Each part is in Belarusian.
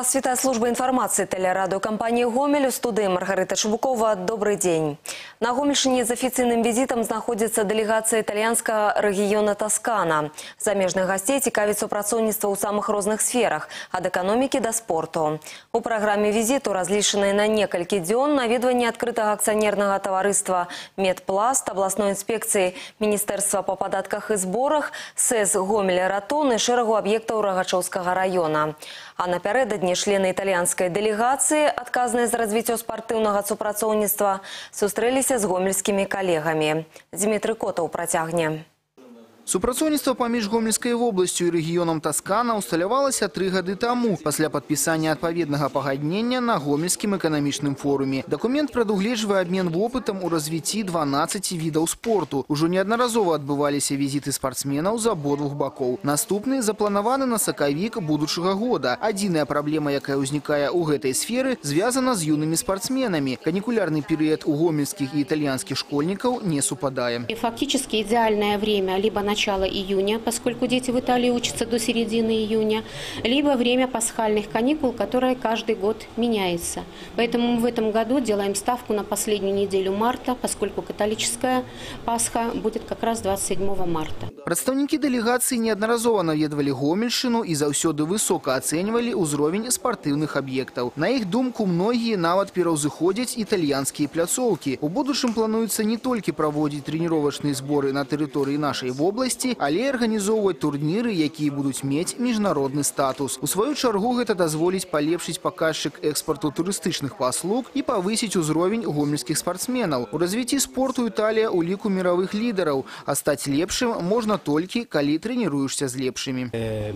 Вас вітає служба інформації телерадіокомпанії «Гомель». У студії Маргарита Шубукова. Добрий день. На Гомельщині з офіційним візитом знаходиться делегація італійського регіону Тоскана. Заміжних гостей цікавить супрацовництво у самих різних сферах – від економіки до спорту. У програмі візиту, розліченої на некілька днів, навідування відкритого акціонерного товариства «Медпласт», обласної інспекції Міністерства по податках і зборах, СЕС Гомель-Ратон і шерегу об'єктів Рогачовського району. А напередодні члени італійської делегації, адказної за розвиття спортивного супрацовництва, зустрілися з гомельськими колегами. Дмитрий Котов протягне. Супрацоўніцтва паміж Гомельскай вобласцю і рэгіёнам Тоскана усталявалася 3 гады таму, пасля падпісання адпаведнага пагаднення на Гомельскім эканамічным форуме. Дакумент прадугледжвае абмен вопытам у развіцці 12 відаў спорту. Ужо неаднаразова адбываліся візіты спартсменаў з абодвух бакоў. Наступны запланаваны на сакавік будучага года. Адзіная праблема, якая ўзнікае ў гэтай сферы, звязана з юнымі спартсменамі. Канікулярны перыяд у гомельскіх і італьянскіх школьнікаў не супадае. Фактически идеальное время либо начало июня, поскольку дети в Италии учатся до середины июня, либо время пасхальных каникул, которое каждый год меняется. Поэтому мы в этом году делаем ставку на последнюю неделю марта, поскольку католическая Пасха будет как раз 27 марта. Прадстаўнікі дэлегацыі неаднаразова наведвалі Гомельшчыну і заўсёды высока ацэньвалі ўзровень спартыўных аб'ектаў. На іх думку, многія нават пераўзыходзяць італьянскія пляцоўкі. У будучым плануецца не толькі праводзіць трэніровачныя зборы на тэрыторыі нашай вобласці, але і арганізоўваць турніры, якія будуць мець міжнародны статус. У сваю чаргу гэта дазволіць палепшыць паказчык экспарту турыстычных паслуг і павысіць узровень гомельскіх спартсменаў. У развіцці спорту Італія ў ліку мировых лідараў, а стаць лепшым можна толькі, калі тренируешься с лепшими.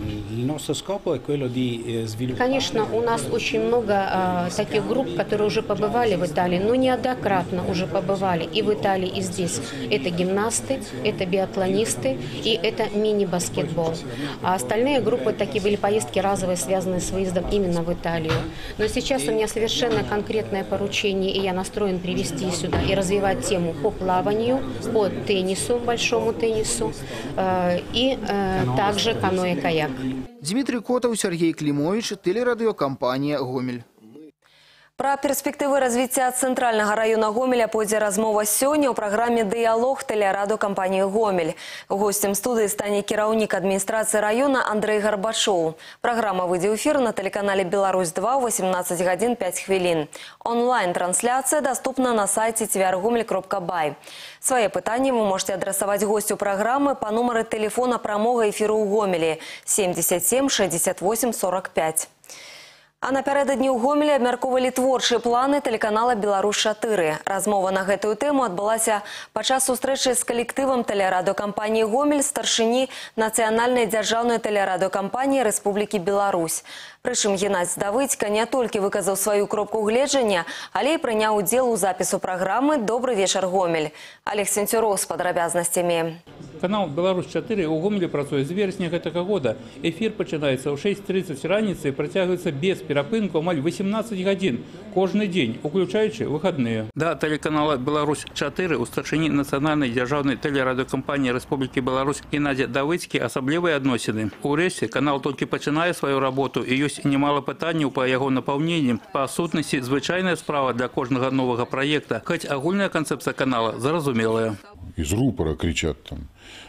Конечно, у нас очень много таких групп, которые уже побывали в Италии, но неоднократно уже побывали и в Италии, и здесь. Это гимнасты, это биатлонисты и это мини-баскетбол. А остальные группы такие были поездки разовые, связанные с выездом именно в Италию. Но сейчас у меня совершенно конкретное поручение, и я настроен привести сюда и развивать тему по плаванию, по теннису, большому теннису, и также каноэ-каяк. Дмитрий Котов, Сергей Климович, телерадиокомпания «Гомель». Про перспективы развития центрального района Гомеля пойдзе размова сёння ў праграме «Дыялог» телерадиокомпании «Гомель». Гостем студии станет кіраўнік администрации района Андрей Горбачов. Программа выйдзе ў эфир на телеканале «Беларусь-2» в 18 гадзін 5 хвілін. Онлайн-трансляция доступна на сайте tvr.gomel.by. Свои пытанні вы можете адресовать гостю программы по номеру телефона прамога эфиру ў Гомелі 77 68 45. А напярэдадні ў Гомелі абмяркоўвалі творчыя планы тэлеканала «Беларусь-4». Размова на гэтую тэму адбылася падчас сустрэчы з калектывам тэлерадыокампаніі «Гомель» старшыні нацыянальнай дзяржаўнай тэлерадыокампаніі Рэспублікі Беларусь. Прычым Геннадзь Давыдзька не толькі выказаў сваю кропку гледжання, але і прыняў удзел у запісу праграмы «Добры вечар, Гомель». Олег Сенцюроў з падрабязнасцямі. Канал «Беларусь-4» у Гомелі працуе з верасня гэтага года. Эфір пачынаецца ў 6:30 раніцы і працягваецца без перапынку амаль 18 гадзін кожны дзень, уключаючы выхадныя. Да тэлеканала «Беларусь-4» у старшыні нацыянальнай дзяржаўнай тэлерадыокампаніі Рэспублікі Беларусь Геннадзя Давыдзькі асаблівыя адносіны. Урэшце канал толькі пачынае сваю работу і ёсць немало пытанняў па яго напаўненні. Па сутнасці звычайная справа для кожнага новага праекта, хоць агульная канцэпцыя канала зразумелая. Из рупора кричат там,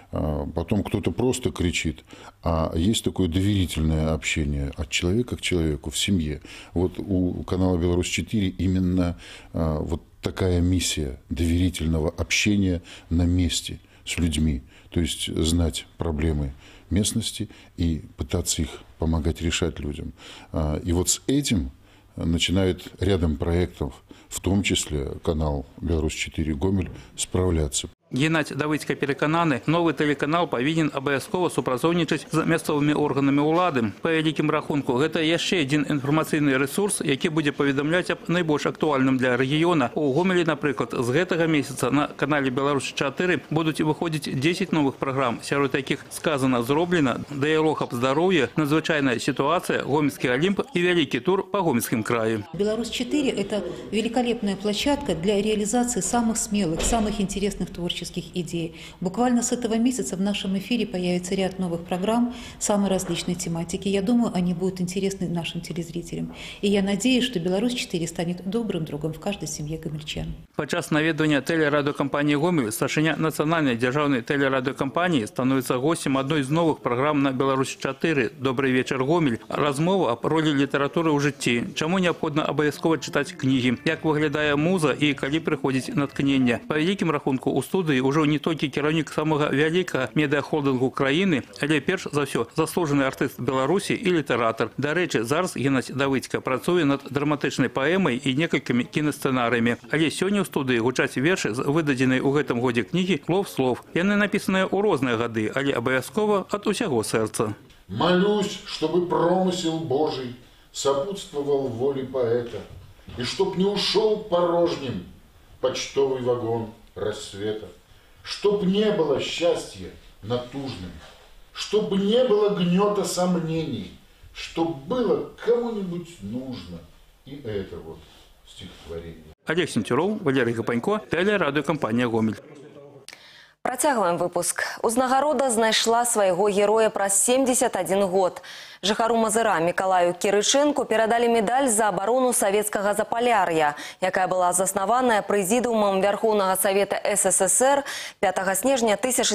потом кто-то просто кричит. А есть такое доверительное общение от человека к человеку в семье. Вот у канала «Беларусь-4» именно вот такая миссия доверительного общения на месте с людьми. То есть знать проблемы местности и пытаться их помогать решать людям. И вот с этим начинает рядом проектов, в том числе канал «Беларусь-4 Гомель», справляться. Геннадзь Давыдзька перакананы, новы тэлеканал павінен абавязкова супрацоўнічаць з мясцовымі органамі ўлады. Па вялікім рахунку, гэта яшчэ адзін інфармацыйны рэсурс, які будзе паведамляць аб найбольш актуальным для рэгіёна. У Гомелі, напрыклад, з гэтага месяца на канале «Беларусь-4» будуць выходзіць 10 новых праграм. Сярод якіх сказана, зроблена, дыялог аб здароўі, надзвычайная сітуацыя, гомельскі Олімп і вялікі тур па гомельскім краі. «Беларусь-4» – это великолепная площадка для реализации самых смелых, самых интересных творческих творческих идей. Буквально с этого месяца в нашем эфире появится ряд новых программ самой различной тематики. Я думаю, они будут интересны нашим телезрителям. И я надеюсь, что «Беларусь-4» станет добрым другом в каждой семье гомельчан. Падчас наведвання тэлерадыёкампаніі «Гомель» старшыня нацыянальнай дзяржаўнай тэлерадыёкампаніі становіцца гостем адной з новых праграм на «Беларусь-4» «Добрый вечер, Гомель». Размова аб ролі літаратуры ў жыцці, чаму неабходна абавязкова чытаць кнігі, як выглядае муза і калі прыходзіць натхненне. Па вялікім рахунку ў студыі ўжо не толькі кіраўнік самага вялікага медыахолдынгу краіны, але перш за ўсё заслужаны артыст Беларусі і літаратар. Дарэчы, зараз Геннадзь Давыдзька працуе над драматычнай паэмай і некалькімі кінасцэнарыямі. Але сёння ў студыі гучаць вершы з выдадзенай у гэтым годзе кнігі «Слов». Яны напісаныя ў розныя гады, але абавязкова ад усяго сэрца. Молюсь, чтобы промысел Божий сопутствовал воле поэта, и чтоб не ушел порожним почтовый вагон рассвета, чтоб не было счастья натужным, чтоб не было гнета сомнений, чтоб было кому-нибудь нужно. И это вот стихотворение. Олег Сентюров, Валерий Гапанько, тэлерадыёкампанія «Гомель». Працягваем выпуск. Узнагарода знайшла свайго героя праз 71 год. Жыхару Мазыра Мікалаю Кірычэнку перадалі медаль за абарону савецкага Заполяр'я, якая была заснаваная прэзідыумам Вярхоўнага Савета СССР 5 снежня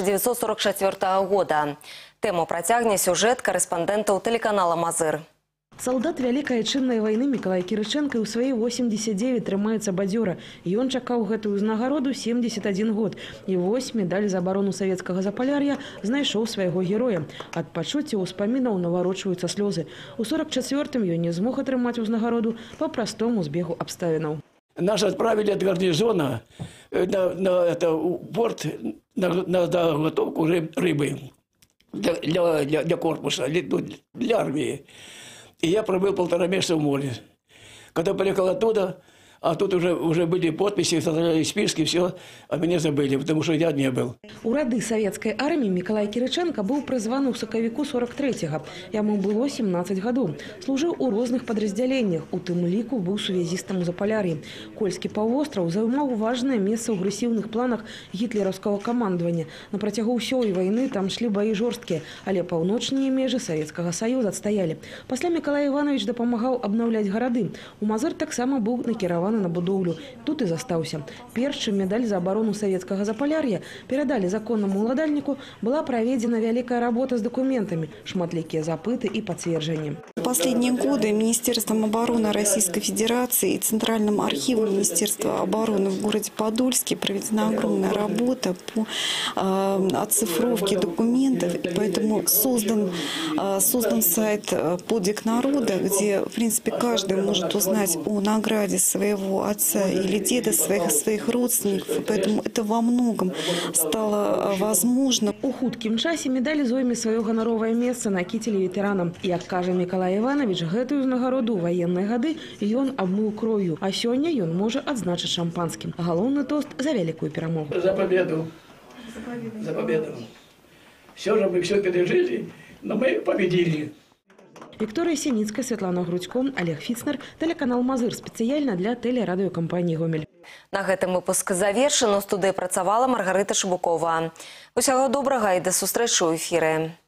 1944 года. Тэму працягне сюжэт корэспандэнтаў тэлеканала «Мазыр». Солдат Вялікай Айчыннай вайны Мікалай Кірычэнка ў свае 89 трымаецца бадзёра. Ён чакаў гэтую ўзнагароду 71 год. І вось медаль за абарону савецкага Заполяр'я знайшоў свайго героя. Ад пачуцця ўспамінаў наварочваюцца слёзы. У 44-м ён не змог атрымаць узнагароду па простому збегу абставінаў. Нас отправили от гарнизона на порт на заготовку рыбы для корпуса, для армии. И я пробыл 1,5 месяца в море. Когда приехал оттуда, а тут уже были подписи, составляли списки, все, а меня забыли, потому что я не был. У рады савецкай арміі Мікалай Кірычэнка быў прызваны ў сакавіку 43-го. Яму было 17 гадоў. Служыў у розных падраздзяленнях, у тым ліку быў сувязістам у Заполяр'і. Кольскі паўвостраў займаў важнае месца ў агрэсіўных планах гітлераўскага камандавання. На працягу ўсёй вайны там шлі баі жорсткія, але паўночныя межы Савецкага Саюза адстаялі. Пасля Мікалай Іванович дапамагаў абнаўляць гарады. У Мазыр таксама быў накіраваны на будоўлю. Тут і застаўся. Перш чым медаль за абарону савецкага Заполяр'я перадалі законнаму ўладальніку, была проведена вялікая работа с документами, шматлікія запыты и подтверждения. В последние годы Министерством обороны Российской Федерации и Центральным архивом Министерства обороны в городе Подольске проведена огромная работа по оцифровке документов. И поэтому создан сайт «Подвиг народа», где, в принципе, каждый может узнать о награде своего отца или деда, своих родственников. Поэтому это во многом стало возможно. У хуткім часе медаль зойме сваё ганаровае месца на кітелі ветэранам. Як кажа Мікалай Іванович, гэтую ўзнагароду ў ваенныя гады ён абмыў кров'ю, а сёння ён можа адзначыць шампанскім. Галоўны тост за вялікую перамогу. За победу. За победу. Все же мы все пережили, но мы победили. Виктория Синицкая, Светлана Грудько, Олег Фицнер, телеканал «Мазыр» спецыяльна для тэлерадыёкампаніі «Гомель». На гэтым выпуск завершаны. У студыі працавала Маргарыта Шыбукова. Усяго добрага і да сустрэчы ў эфіры.